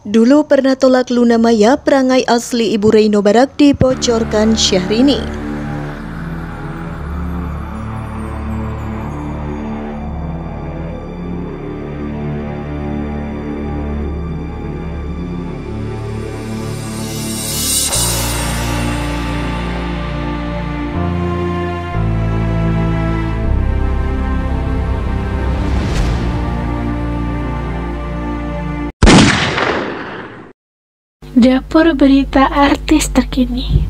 Dulu pernah tolak Luna Maya, perangai asli Ibu Reino Barak dibocorkan Syahrini. Dapur berita artis terkini.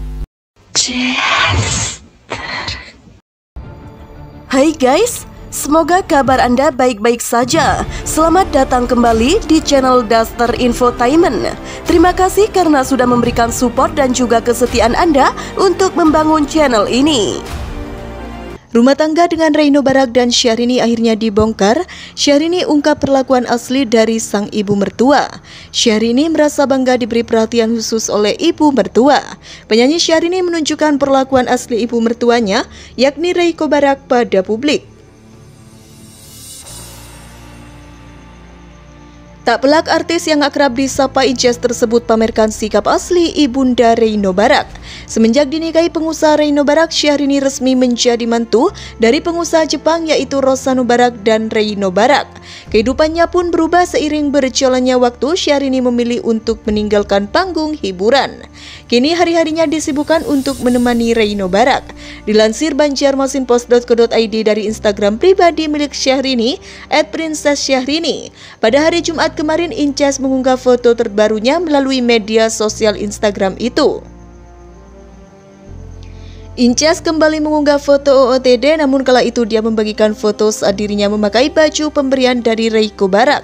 Hai guys, semoga kabar Anda baik-baik saja. Selamat datang kembali di channel Daster Infotainment. Terima kasih karena sudah memberikan support dan juga kesetiaan Anda untuk membangun channel ini. Rumah tangga dengan Reino Barak dan Syahrini akhirnya dibongkar. Syahrini ungkap perlakuan asli dari sang ibu mertua. Syahrini merasa bangga diberi perhatian khusus oleh ibu mertua. Penyanyi Syahrini menunjukkan perlakuan asli ibu mertuanya, yakni Reino Barak, pada publik. Tak pelak artis yang akrab disapa Inces tersebut pamerkan sikap asli ibunda Reino Barak. Semenjak dinikahi pengusaha Reino Barak, Syahrini resmi menjadi mantu dari pengusaha Jepang yaitu Rosano Barak dan Reino Barak. Kehidupannya pun berubah seiring berjalannya waktu. Syahrini memilih untuk meninggalkan panggung hiburan. Kini hari-harinya disibukkan untuk menemani Reino Barak. Dilansir banjarmasinpost.co.id dari Instagram pribadi milik Syahrini @princesssyahrini. Pada hari Jumat kemarin, Inces mengunggah foto terbarunya melalui media sosial Instagram itu. Inces kembali mengunggah foto OOTD, namun kala itu dia membagikan foto saat dirinya memakai baju pemberian dari Reino Barak.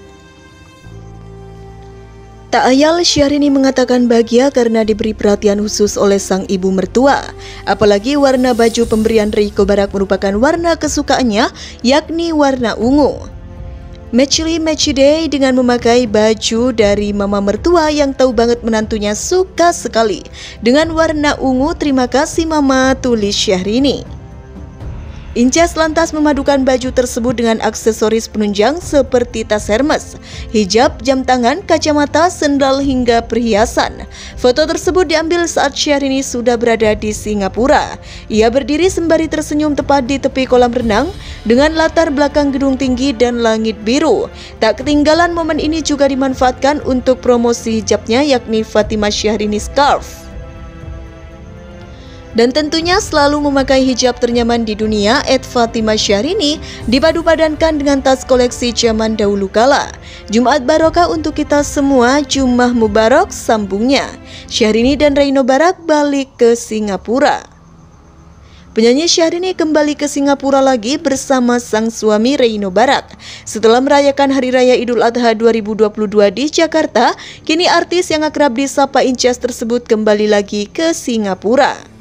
Tak ayal, Syahrini mengatakan bahagia karena diberi perhatian khusus oleh sang ibu mertua. Apalagi warna baju pemberian Reino Barak merupakan warna kesukaannya, yakni warna ungu. Matchly Matchy Day dengan memakai baju dari mama mertua yang tahu banget menantunya suka sekali dengan warna ungu. Terima kasih mama, tulis Syahrini. Inces lantas memadukan baju tersebut dengan aksesoris penunjang seperti tas Hermes, hijab, jam tangan, kacamata, sendal hingga perhiasan. Foto tersebut diambil saat Syahrini sudah berada di Singapura. Ia berdiri sembari tersenyum tepat di tepi kolam renang dengan latar belakang gedung tinggi dan langit biru. Tak ketinggalan momen ini juga dimanfaatkan untuk promosi hijabnya, yakni Fatimah Syahrini Scarf. Dan tentunya selalu memakai hijab ternyaman di dunia, @Fatimah Syahrini dipadu-padankan dengan tas koleksi zaman dahulu kala. Jumat barokah untuk kita semua, Jumat Mubarak, sambungnya. Syahrini dan Reino Barak balik ke Singapura. Penyanyi Syahrini kembali ke Singapura lagi bersama sang suami Reino Barak. Setelah merayakan Hari Raya Idul Adha 2022 di Jakarta, kini artis yang akrab disapa Inces tersebut kembali lagi ke Singapura.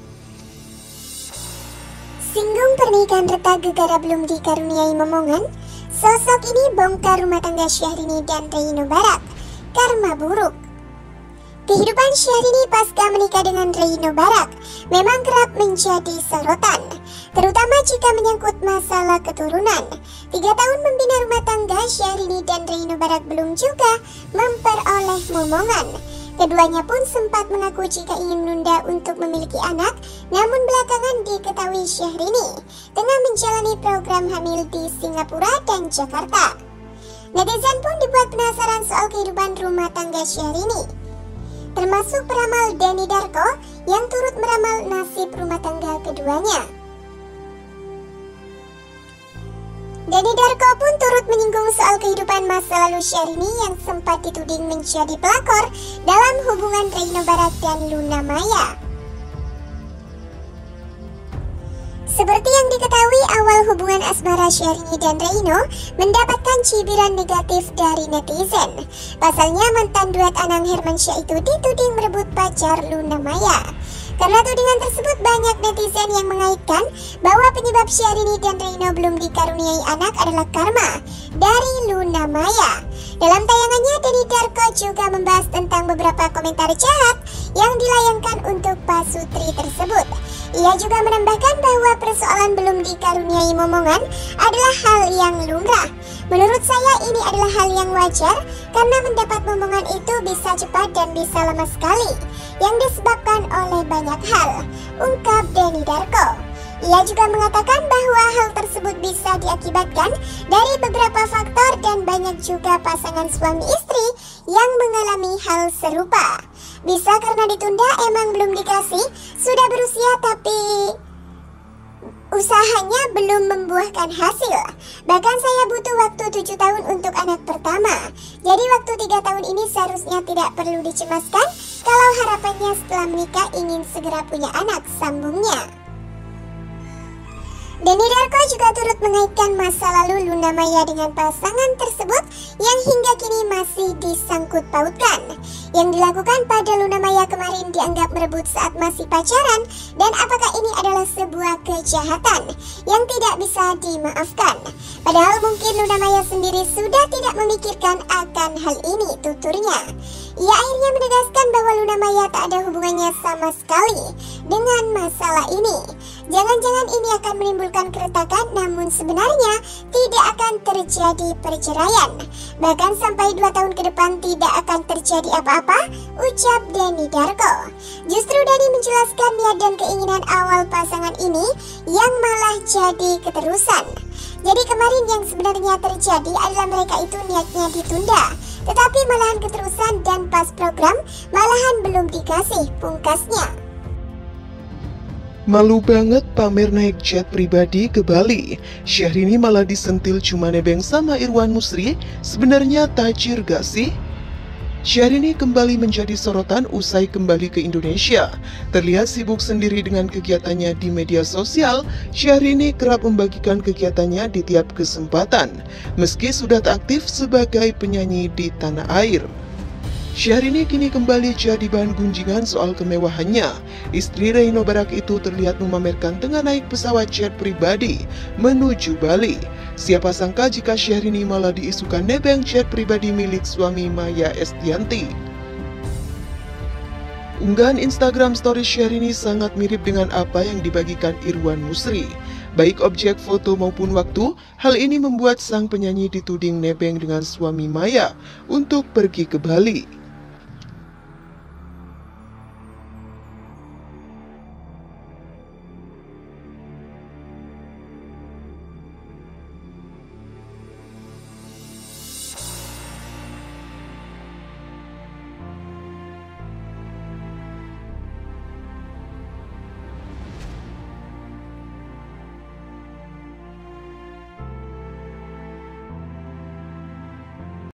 Singgung pernikahan retak gegara belum dikaruniai momongan, sosok ini bongkar rumah tangga Syahrini dan Reino Barak. Karma buruk. Kehidupan Syahrini pasca menikah dengan Reino Barak memang kerap menjadi sorotan, terutama jika menyangkut masalah keturunan. 3 tahun membina rumah tangga, Syahrini dan Reino Barak belum juga memperoleh momongan. Keduanya pun sempat mengaku jika ingin menunda untuk memiliki anak, namun belakangan diketahui Syahrini tengah menjalani program hamil di Singapura dan Jakarta. Netizen pun dibuat penasaran soal kehidupan rumah tangga Syahrini, termasuk peramal Denny Darko yang turut meramal nasib rumah tangga keduanya. Denny Darko pun turut menyinggung soal kehidupan masa lalu Syahrini yang sempat dituding menjadi pelakor dalam hubungan Reino Barak dan Luna Maya. Seperti yang diketahui, awal hubungan asmara Syahrini dan Reino mendapatkan cibiran negatif dari netizen. Pasalnya mantan duet Anang Hermansyah itu dituding merebut pacar Luna Maya. Karena tudingan tersebut, banyak netizen yang mengaitkan bahwa penyebab Syahrini dan Reino belum dikaruniai anak adalah karma dari Luna Maya. Dalam tayangannya, Denny Darko juga membahas tentang beberapa komentar jahat yang dilayangkan untuk pasutri tersebut. Ia juga menambahkan bahwa persoalan belum dikaruniai momongan adalah hal yang lumrah. Menurut saya ini adalah hal yang wajar karena mendapat momongan itu bisa cepat dan bisa lama sekali, yang disebabkan oleh banyak hal, ungkap Denny Darko. Ia juga mengatakan bahwa hal tersebut bisa diakibatkan dari beberapa faktor dan banyak juga pasangan suami istri yang mengalami hal serupa. Bisa karena ditunda, emang belum dikasih, sudah berusia tapi usahanya belum membuahkan hasil. Bahkan saya butuh waktu 7 tahun untuk anak pertama. Jadi waktu 3 tahun ini seharusnya tidak perlu dicemaskan kalau harapannya setelah menikah ingin segera punya anak, sambungnya. Denny Darko juga turut mengaitkan masa lalu Luna Maya dengan pasangan tersebut yang hingga kini masih disangkut pautkan. Yang dilakukan pada Luna Maya kemarin dianggap merebut saat masih pacaran, dan apakah ini adalah sebuah kejahatan yang tidak bisa dimaafkan. Padahal mungkin Luna Maya sendiri sudah tidak memikirkan akan hal ini, tuturnya. Ia akhirnya menegaskan bahwa Luna Maya tak ada hubungannya sama sekali dengan masalah ini. Jangan-jangan ini akan menimbulkan keretakan, namun sebenarnya tidak akan terjadi perceraian. Bahkan sampai 2 tahun ke depan tidak akan terjadi apa-apa, ucap Denny Darko. Justru Denny menjelaskan niat dan keinginan awal pasangan ini yang malah jadi keterusan. Jadi kemarin yang sebenarnya terjadi adalah mereka itu niatnya ditunda, tetapi malahan keterusan dan pas program malahan belum dikasih, pungkasnya. Malu banget pamer naik jet pribadi ke Bali. Syahrini malah disentil cuma nebeng sama Irwan Musri. Sebenarnya tajir gak sih? Syahrini kembali menjadi sorotan usai kembali ke Indonesia. Terlihat sibuk sendiri dengan kegiatannya di media sosial. Syahrini kerap membagikan kegiatannya di tiap kesempatan, meski sudah tak aktif sebagai penyanyi di tanah air. Syahrini kini kembali jadi bahan gunjingan soal kemewahannya. Istri Reino Barak itu terlihat memamerkan tengah naik pesawat jet pribadi menuju Bali. Siapa sangka jika Syahrini malah diisukan nebeng jet pribadi milik suami Maya Estianty. Unggahan Instagram story Syahrini sangat mirip dengan apa yang dibagikan Irwan Musri. Baik objek foto maupun waktu, hal ini membuat sang penyanyi dituding nebeng dengan suami Maya untuk pergi ke Bali.